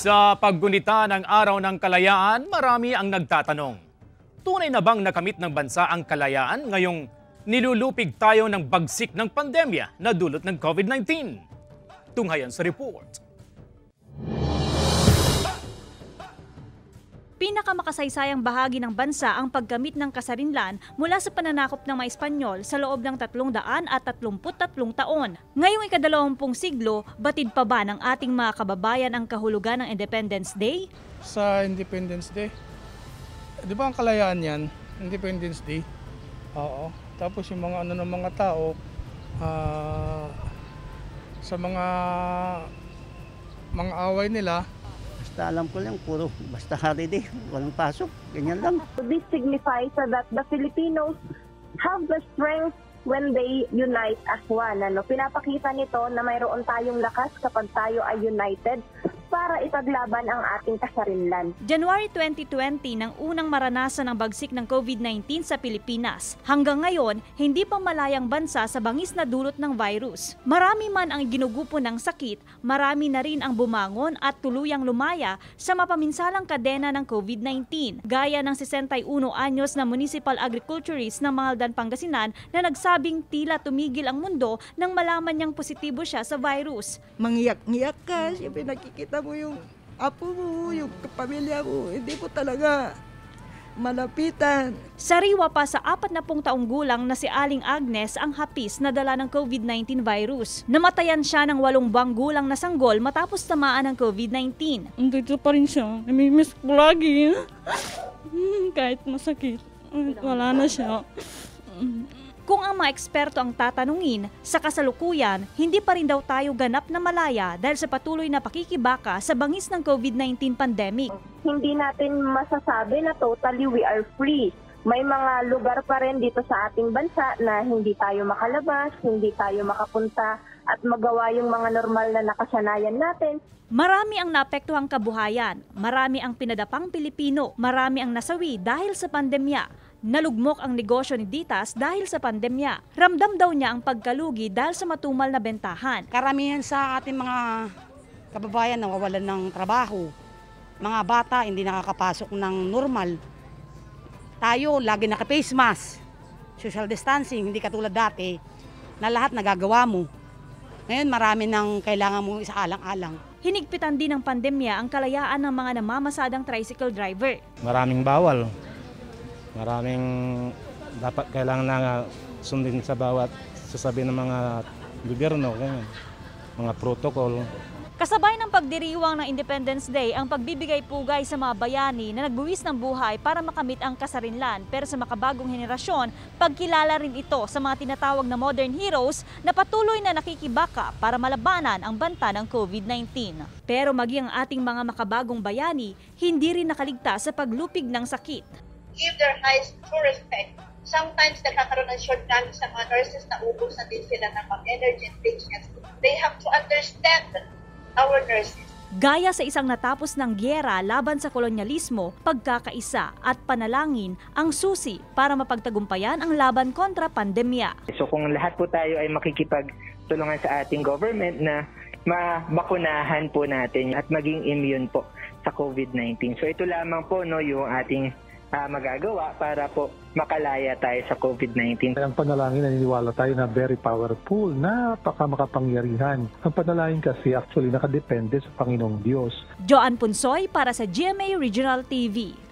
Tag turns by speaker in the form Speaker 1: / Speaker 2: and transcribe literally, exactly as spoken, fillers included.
Speaker 1: Sa paggunita ng Araw ng Kalayaan, marami ang nagtatanong. Tunay na bang nakamit ng bansa ang kalayaan ngayong nilulupig tayo ng bagsik ng pandemya na dulot ng COVID nineteen? Tunghayan sa report.
Speaker 2: Pinakamakasaysayang bahagi ng bansa ang paggamit ng kasarinlan mula sa pananakop ng mga Espanyol sa loob ng tatlong daan at tatlumput tatlong taon. Ngayong ikadalawampung siglo, batid pa ba ng ating mga kababayan ang kahulugan ng Independence Day?
Speaker 3: Sa Independence Day, di ba ang kalayaan yan? Independence Day. Oo. Tapos yung mga ano ng mga tao, uh, sa mga mga away nila,
Speaker 4: basta alam ko lang, puro basta holiday, walang pasok, ganyan lang.
Speaker 5: This signifies that the Filipinos have the strength when they unite as one. Ano? Pinapakita nito na mayroon tayong lakas kapag tayo ay united para ipaglaban ang ating kasarinlan.
Speaker 2: January twenty twenty nang unang maranasan ang bagsik ng COVID nineteen sa Pilipinas. Hanggang ngayon, hindi pa malayang bansa sa bangis na dulot ng virus. Marami man ang ginugupo ng sakit, marami na rin ang bumangon at tuluyang lumaya sa mapaminsalang kadena ng COVID nineteen. Gaya ng sesenta-uno anyos na municipal agriculturist ng Mangaldan, Pangasinan na nagsabing tila tumigil ang mundo nang malaman niyang positibo siya sa virus.
Speaker 6: Mangiyak-ngiyak ka, siyempre nakikita mo yung apo mo, yung pamilya mo, hindi po talaga malapitan.
Speaker 2: Sariwa pa sa apat na pung taong gulang na si Aling Agnes ang hapis na dala ng COVID nineteen virus. Namatayan siya ng walong buwang gulang na sanggol matapos tamaan ng COVID nineteen.
Speaker 6: Andito pa rin siya, namimiss ko lagi. Kahit masakit, wala na siya.
Speaker 2: Kung ang mga eksperto ang tatanungin, sa kasalukuyan, hindi pa rin daw tayo ganap na malaya dahil sa patuloy na pakikibaka sa bangis ng COVID nineteen pandemic.
Speaker 5: Hindi natin masasabi na totally we are free. May mga lugar pa rin dito sa ating bansa na hindi tayo makalabas, hindi tayo makapunta at magawa yung mga normal na nakasanayan natin.
Speaker 2: Marami ang naapektuhang kabuhayan, marami ang pinadapang Pilipino, marami ang nasawi dahil sa pandemya. Nalugmok ang negosyo ni Ditas dahil sa pandemya. Ramdam daw niya ang pagkalugi dahil sa matumal na bentahan.
Speaker 7: Karamihan sa ating mga kababayan nawawalan ng trabaho. Mga bata hindi nakakapasok ng normal. Tayo lagi naka-face mask, social distancing, hindi katulad dati na lahat nagagawa mo. Ngayon marami nang kailangan mong isaalang-alang.
Speaker 2: Hinigpitan din ng pandemya ang kalayaan ng mga namamasadang tricycle driver.
Speaker 8: Maraming bawal. Maraming dapat kailangan na sundin sa bawat sasabihin ng mga gobyerno, mga protocol.
Speaker 2: Kasabay ng pagdiriwang ng Independence Day ang pagbibigay pugay sa mga bayani na nagbuwis ng buhay para makamit ang kasarinlan. Pero sa makabagong henerasyon, pagkilala rin ito sa mga tinatawag na modern heroes na patuloy na nakikibaka para malabanan ang banta ng COVID nineteen. Pero maging ang ating mga makabagong bayani, hindi rin nakaligtas sa paglupig ng sakit.
Speaker 9: Give their highest true respect. Sometimes nagkakaroon ng shortcomings sa mga nurses na ubos na din sila ng mga energy and patience. They have to understand our nurses.
Speaker 2: Gaya sa isang natapos ng gyera laban sa kolonyalismo, pagkakaisa at panalangin ang susi para mapagtagumpayan ang laban kontra pandemya.
Speaker 10: So kung lahat po tayo ay makikipagtulungan sa ating government na mabakunahan po natin at maging immune po sa COVID nineteen. So ito lamang po no yung ating Uh, magagawa para po makalaya tayo sa COVID nineteen.
Speaker 11: Ang panalangin, naniniwala tayo na very powerful, napaka makapangyarihan. Ang panalangin kasi actually nakadepende sa Panginoong Diyos.
Speaker 2: Joan Punsoy para sa G M A Regional T V.